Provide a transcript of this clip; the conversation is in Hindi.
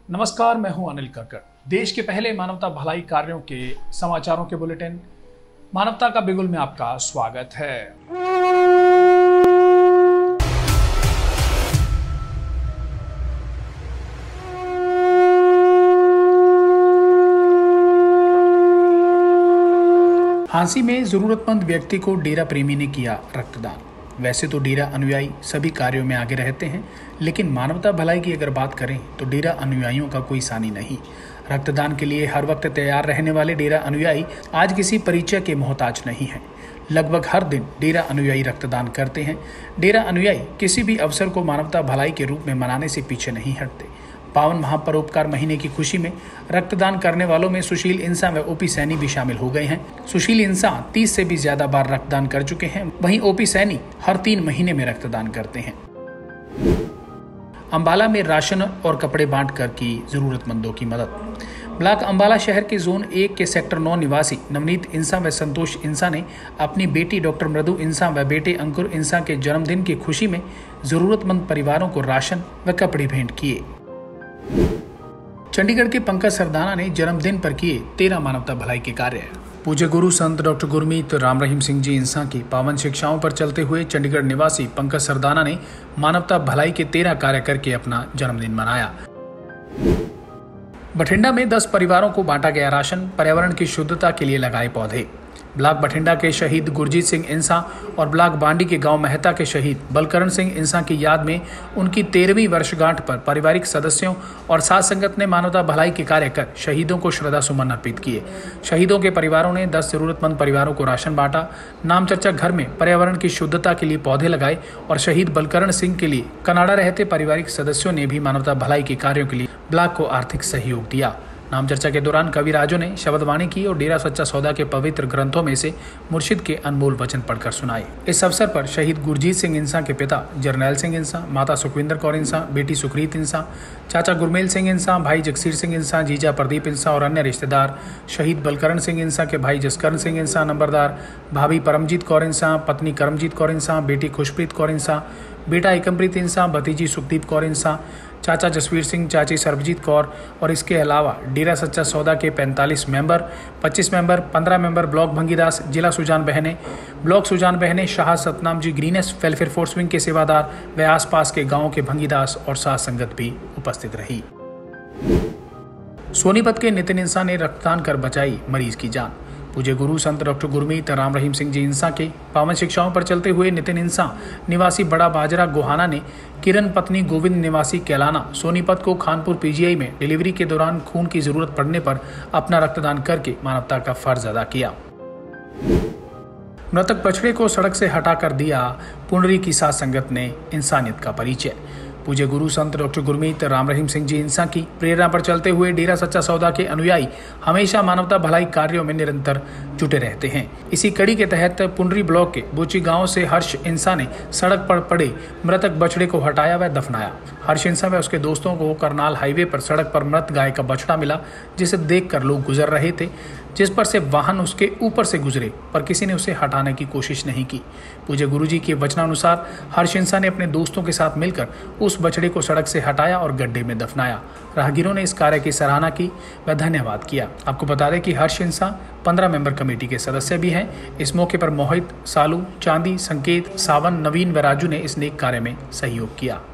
नमस्कार, मैं हूं अनिल कक्कड़। देश के पहले मानवता भलाई कार्यों के समाचारों के बुलेटिन मानवता का बिगुल में आपका स्वागत है। हांसी में जरूरतमंद व्यक्ति को डेरा प्रेमी ने किया रक्तदान। वैसे तो डेरा अनुयायी सभी कार्यों में आगे रहते हैं, लेकिन मानवता भलाई की अगर बात करें तो डेरा अनुयायियों का कोई सानी नहीं। रक्तदान के लिए हर वक्त तैयार रहने वाले डेरा अनुयायी आज किसी परिचय के मोहताज नहीं हैं। लगभग हर दिन डेरा अनुयायी रक्तदान करते हैं। डेरा अनुयायी किसी भी अवसर को मानवता भलाई के रूप में मनाने से पीछे नहीं हटते। पावन महापरोपकार महीने की खुशी में रक्तदान करने वालों में सुशील इंसान व ओपी सैनी भी शामिल हो गए हैं। सुशील इंसान 30 से भी ज्यादा बार रक्तदान कर चुके हैं, वहीं ओपी सैनी हर 3 महीने में रक्तदान करते हैं। अंबाला में राशन और कपड़े बांटकर की जरूरतमंदों की मदद। ब्लॉक अंबाला शहर के जोन 1 के सेक्टर 9 निवासी नवनीत इंसान व संतोष इंसान ने अपनी बेटी डॉक्टर मृदु इंसान व बेटे अंकुर इंसान के जन्मदिन की खुशी में जरूरतमंद परिवारों को राशन व कपड़े भेंट किए। चंडीगढ़ के पंकज सरदाना ने जन्मदिन पर किए 13 मानवता भलाई के कार्य। पूज्य गुरु संत डॉक्टर गुरमीत राम रहीम सिंह जी इंसान की पावन शिक्षाओं पर चलते हुए चंडीगढ़ निवासी पंकज सरदाना ने मानवता भलाई के 13 कार्य करके अपना जन्मदिन मनाया। बठिंडा में 10 परिवारों को बांटा गया राशन। पर्यावरण की शुद्धता के लिए लगाए पौधे। ब्लॉक बठिंडा के शहीद गुरजीत सिंह इंसान और ब्लॉक बांडी के गांव मेहता के शहीद बलकरण सिंह इंसान की याद में उनकी 13वीं वर्षगांठ पर पारिवारिक सदस्यों और साथ संगत ने मानवता भलाई के कार्य कर शहीदों को श्रद्धा सुमन अर्पित किए। शहीदों के परिवारों ने 10 जरूरतमंद परिवारों को राशन बांटा। नाम चर्चा घर में पर्यावरण की शुद्धता के लिए पौधे लगाए और शहीद बलकरण सिंह के लिए कनाडा रहते पारिवारिक सदस्यों ने भी मानवता भलाई के कार्यों के लिए ब्लॉक को आर्थिक सहयोग दिया। नाम चर्चा के दौरान कवि राजों ने शब्दवाणी की और डेरा सच्चा सौदा के पवित्र ग्रंथों में से मुर्शिद के अनमोल वचन पढ़कर सुनाए। इस अवसर पर शहीद गुरजीत सिंह इंसान के पिता जरनैल सिंह इंसान, माता सुखविंदर कौर इंसान, बेटी सुखरीत इंसान, चाचा गुरमेल सिंह इंसान, भाई जगसीर सिंह इंसान, जीजा प्रदीप इंसान और अन्य रिश्तेदार, शहीद बलकरण सिंह इंसान के भाई जसकरण सिंह इंसान नंबरदार, भाभी परमजीत कौर इंसान, पत्नी करमजीत कौर इंसान, बेटी खुशप्रीत कौर इंसान, बेटा एकमप्रीत इंसान, भतीजी सुखदीप कौर इंसान, चाचा जसवीर सिंह, चाची सरबजीत कौर और इसके अलावा डेरा सच्चा सौदा के 45 मेंबर, 25 मेंबर, 15 मेंबर ब्लॉक भंगीदास, जिला सुजान बहने, ब्लॉक सुजान बहने, Shah Satnam ji green S welfare force wing के सेवादार व आसपास के गांवों के भंगीदास और साथ संगत भी उपस्थित रही। सोनीपत के नितिन इंसान ने रक्तदान कर बचाई मरीज की जान। पूज्य गुरु संत डॉक्टर गुरमीत राम रहीम सिंह जी इंसान के पावन शिक्षाओं पर चलते हुए नितिन इंसान निवासी बड़ा बाजरा गोहाना ने किरण पत्नी गोविंद निवासी कैलाना सोनीपत को खानपुर पीजीआई में डिलीवरी के दौरान खून की जरूरत पड़ने पर अपना रक्तदान करके मानवता का फर्ज अदा किया। मृतक बछड़े को सड़क से हटाकर दिया पुंडरी की साथ संगत ने इंसानियत का परिचय। पूज्य गुरु संत डॉक्टर गुरमीत राम रहीम सिंह जी इंसान की प्रेरणा पर चलते हुए डेरा सच्चा सौदा के अनुयायी हमेशा मानवता भलाई कार्यों में निरंतर जुटे रहते हैं। इसी कड़ी के तहत पुंडरी ब्लॉक के बोची गांव से हर्ष इंसान ने सड़क पर पड़े मृतक बछड़े को हटाया व दफनाया। हर्ष इंसान व उसके दोस्तों को करनाल हाईवे पर सड़क पर मृत गाय का बछड़ा मिला, जिसे देखकर लोग गुजर रहे थे, जिस पर से वाहन उसके ऊपर से गुजरे पर किसी ने उसे हटाने की कोशिश नहीं की। पूज्य गुरुजी के वचनानुसार हर्ष इंसान ने अपने दोस्तों के साथ मिलकर उस बछड़े को सड़क से हटाया और गड्ढे में दफनाया। राहगीरों ने इस कार्य की सराहना की व धन्यवाद किया। आपको बता दें कि हर्ष इंसान 15 मेंबर कमेटी के सदस्य भी हैं। इस मौके पर मोहित, सालू, चांदी, संकेत, सावन, नवीन व राजू ने इस नेक कार्य में सहयोग किया।